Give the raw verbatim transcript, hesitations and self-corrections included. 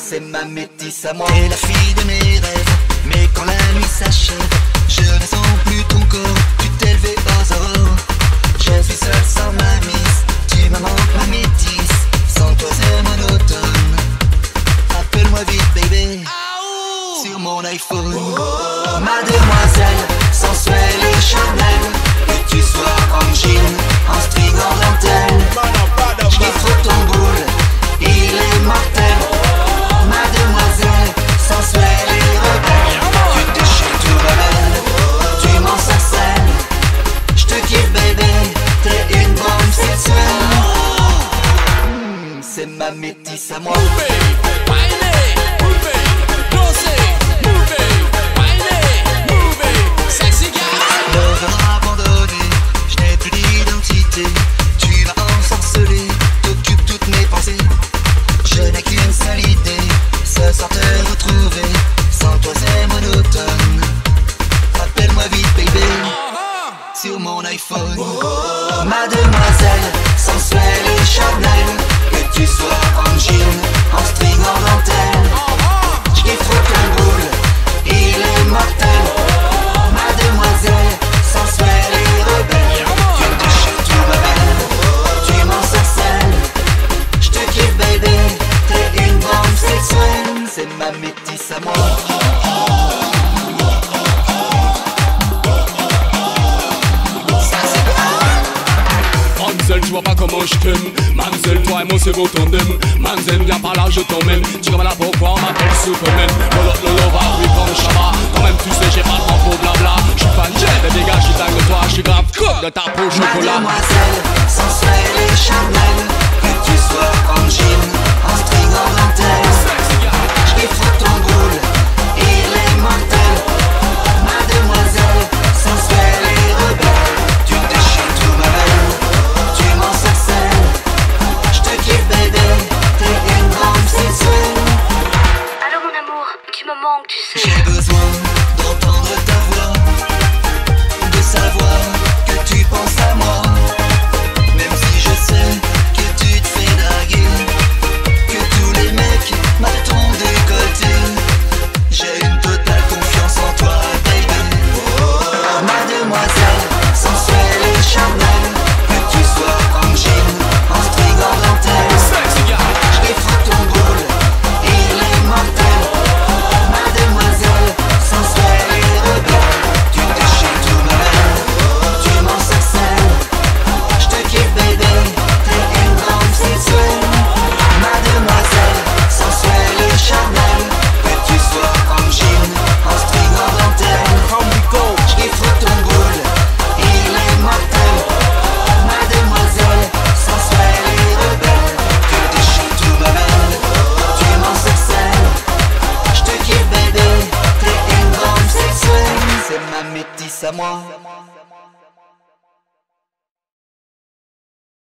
c'est ma métisse à moi. T'es la fille de mes rêves, mais quand la nuit s'achève, je ne sens plus ton corps, tu t'es levé aux aurores. Je suis seul sans ma miss, tu me manques ma métisse, sans toi c'est monotone. Appelle-moi vite baby, sur mon iPhone. Oh, Mademoiselle, sensuelle et charnelle, que tu sois en jean, en string, en dentelle, je kiffe trop ton boule, il est mortel. Mademoiselle, sensuelle et rebelle, tu déchires tout rebelle, tu m'ensorcelles, je te kiffe baby, t'es une bombe sexuelle. mmh, C'est ma métisse à moi. Tu m'as ensorcelé, t'occupes toutes mes pensées. Je n'ai qu'une seule idée, ce soir te retrouver. Sans toi c'est monotone. Appelle-moi vite baby, sur mon iPhone. Oh, Mademoiselle, sensuelle et charnelle, que tu sois en jean, en string, en dentelle, je kiffe trop ton boule, il est mortel. Mademoiselle, sensuelle et rebelle, c'est ma métisse à moi. Mademoiselle, tu vois pas comment je t'aime. Mademoiselle, toi et moi c'est beau tandem. Mademoiselle, viens par là, je t'emmène. Tu comme là pourquoi on m'appelle Superman. Lolo, lolo, va, oui, prends le chama. Quand même tu sais, j'ai pas le temps pour blabla. Je suis fan, j'ai des dégâts, je suis dingue de toi. Je suis grave comme de ta peau au chocolat. Mademoiselle, sensuelle et charnelle, que tu sois en jean, en string, en dentelle, je kiffe trop ton boule, il est mortel. Mademoiselle, sensuelle et rebelle, tu déchires tout ma belle, tu m'ensorcelles, je te kiffe baby, t'es une grande sexuelle. Allô mon amour, tu me manques, tu sais. J'ai besoin d'entendre ta voix, de savoir que tu penses à moi, même si je sais que tu te fais draguer, que tous les mecs mal ton décolleté. J'ai une totale confiance en toi baby. Oh, Mademoiselle, sensuelle et charnelle, que tu sois en jean, en string, en dentelle, je kiffe trop ton boule, il est mortel. Mademoiselle, sensuelle et rebelle, tu déchires tout ma belle, tu m'ensorcelles, je te kiffe baby, t'es une grande sexuelle. Mademoiselle, sensuelle et charnelle, que tu sois en jean, en string, en dentelle, je kiffe trop ton boule, il est mortel. Mademoiselle, sensuelle et rebelle, tu déchires tout ma belle, tu m'ensorcelles, je te kiffe baby, t'es une grande sexuelle. C'est ma métisse à moi.